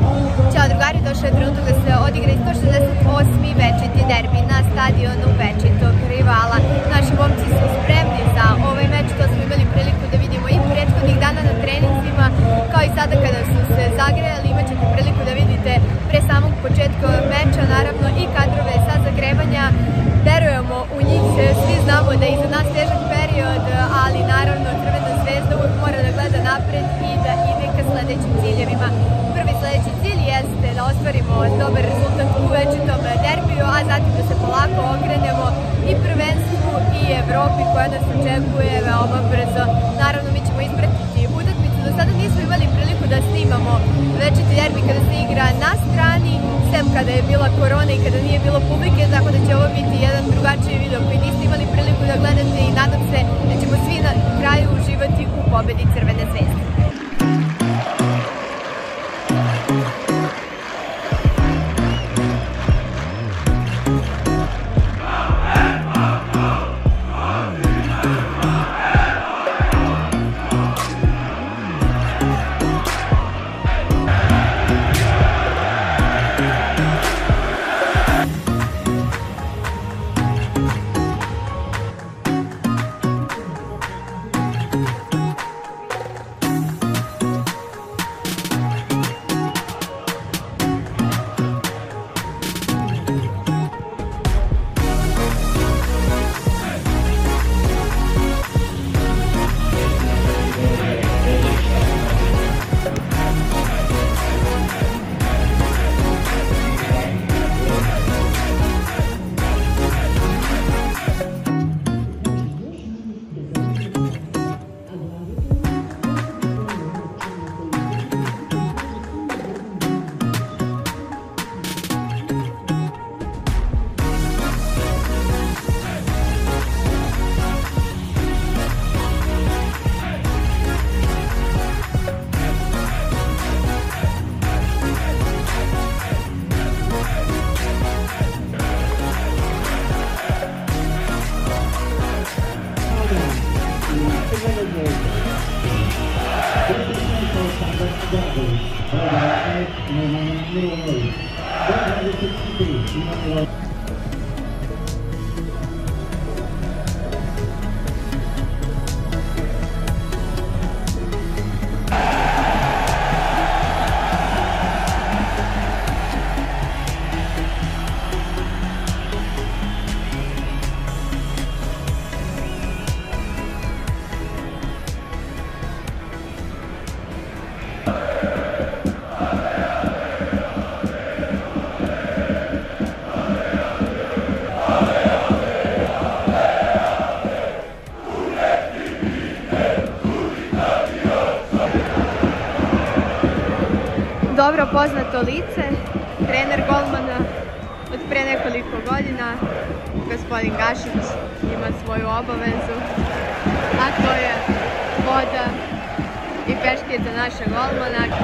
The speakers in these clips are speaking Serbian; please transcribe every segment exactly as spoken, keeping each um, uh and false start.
Ćao drugari, došao je trenutak da se odigra sto šezdeset osmi večiti derbi na stadionu večitog rivala. Naši momci su spremni za ovaj meč, to smo imali priliku da vidimo i prethodnih dana na treninzima, kao i sada kada su se zagrejali. Imat ćete priliku da vidite pre samog početka meča, naravno i kadrove sa zagrevanja. Verujemo u njih, svi znamo da je iza nas težak period, ali naravno Crvena zvezda uvijek mora da gleda napred i da ide ka sledećim ciljevima. Prvi sledeći cilj jeste da ostvarimo dobar rezultat u večitom derbiju, a zatim da se polako okrenemo i prvenstvu i Evropi koja nas očekuje veoma brzo. Naravno, mi ćemo ispratiti utakmicu. Do sada nismo imali priliku da snimamo večiti derbi kada se igra na strani, sem kada je bila korona i kada nije bilo publike, tako da će ovo biti jedan drugačiji video koji niste imali priliku da gledate i nadam se da ćemo svi na kraju uživati u pobedi Crvene zvezde. Dobro poznato lice, trener golmana od pre nekoliko godina, gospodin Gašić, ima svoju obavezu, a to je voda i peške za našeg golmana.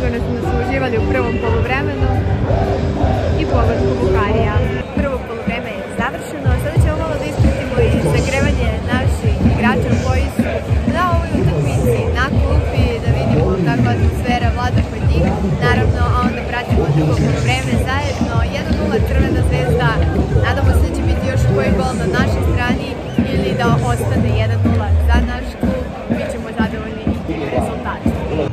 sigurno smo se uživali u prvom poluvremenu i pogodku Buharija. Prvo poluvreme je završeno, sada ćemo malo da ispratimo i zagrevanje naših igrača koji su na ovoj utakmici na klupi, da vidimo kakva atmosfera vlada kod njih. Naravno, a onda pratimo drugo poluvreme zajedno. jedan nula Crvena zvezda, nadamo se da će biti još koji gol na našoj strani ili da ostane jedan nula za naš klub. Mi ćemo zadovoljni i tim rezultatom.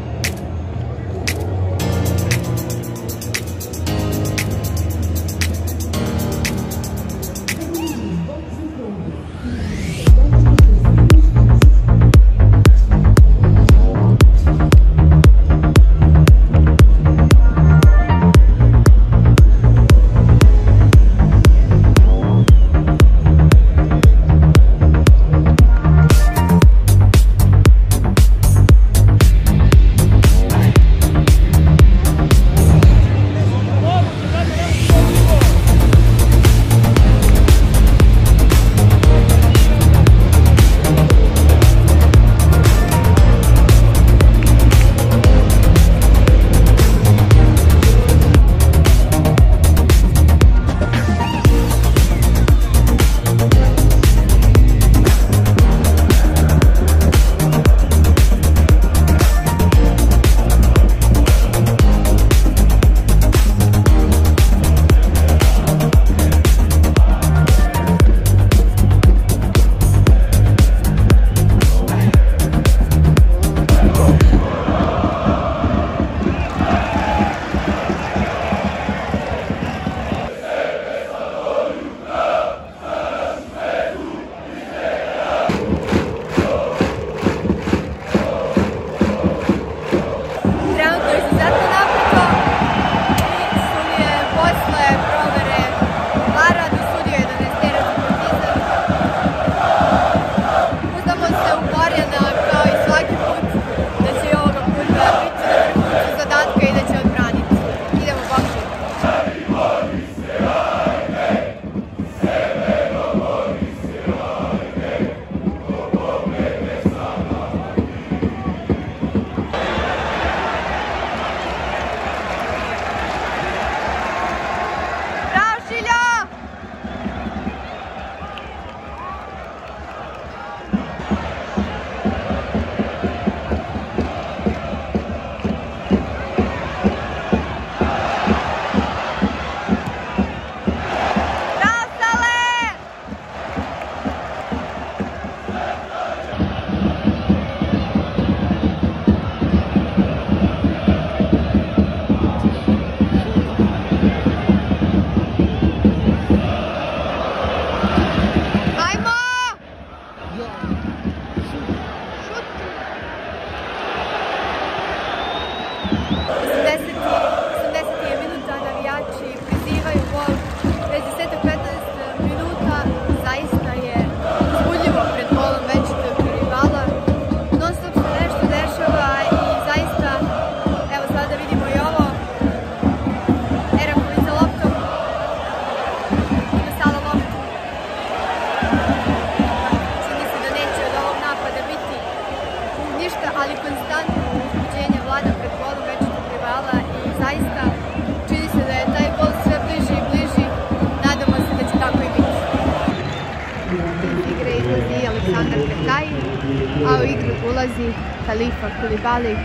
A u igru ulazi Khalifa Koulibaly,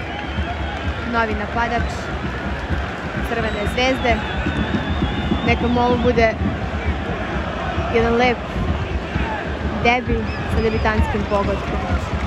novi napadač Crvene zvezde. Neka mu ovo bude jedan lep debi sa debitanskim pogodkom.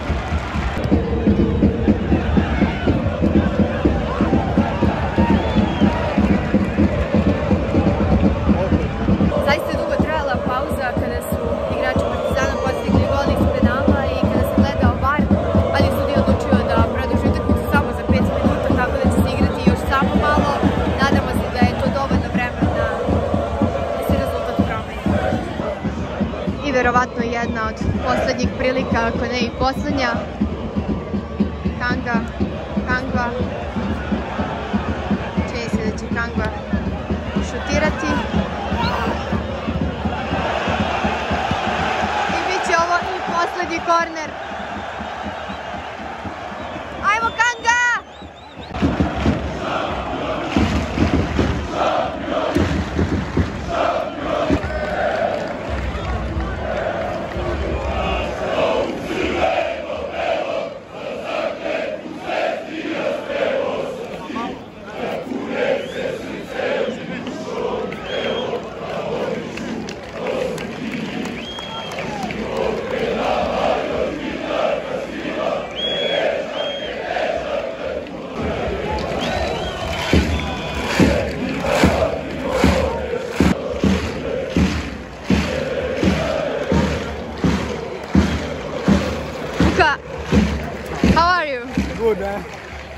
Zaista je dugo trajala pauza kada su igrači Partizana postigli gol iz penala i kada se gledao V A R, ali je sudija odlučio da produži utakmicu samo za pet minuta, tako da će se igrati još samo malo. Nadamo se da je to dovoljno vremena da se rezultat promeni. I verovatno jedna od poslednjih prilika, ako ne i poslednja. Kanga, Kangva. Čini se da će Kangva šutirati. I bit će ovo i poslednji korner. Ajmo Kanga!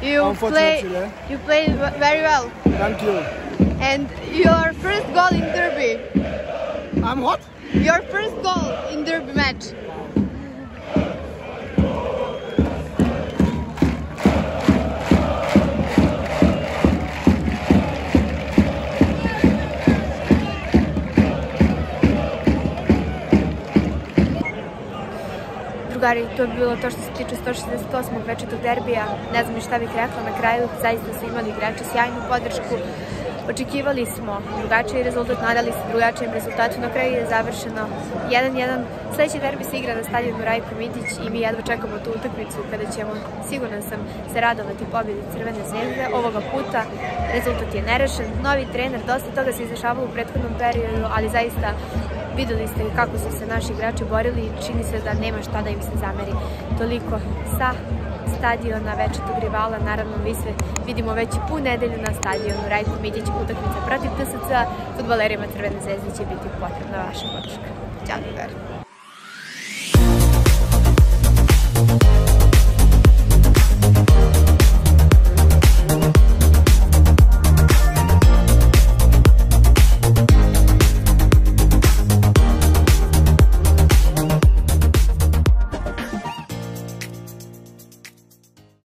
You play, you played very well. Thank you. And your first goal in derby. I'm what? Your first goal in derby match. Drugari, to bi bilo to što se tiče sto šezdeset osmog večetog derbija. Ne znam šta bih rekla na kraju, zaista su imali igrači sjajnu podršku. Očekivali smo drugačiji rezultat, nadali se drugačijem rezultatu, na kraju je završeno jedan jedan. Sljedeći derbi se igra na stadionu Rajko Mitić i mi jedva čekamo tu utakmicu kada ćemo, siguran sam, se radovati pobjedi Crvene zvezde. Ovoga puta rezultat je nerešen, novi trener, dosta toga se izdešavalo u prethodnom periodu, ali zaista videli ste kako su se naši igrači borili i čini se da nema šta da im se zameri. Toliko sa stadiona večetog rivala, naravno mi sve vidimo već i pun nedelju na stadionu Rajko Mitić, utakmica protiv T S C-a, fudbalerima Crvene zvezde će biti potrebna vaša podrška. Ćao, drugari!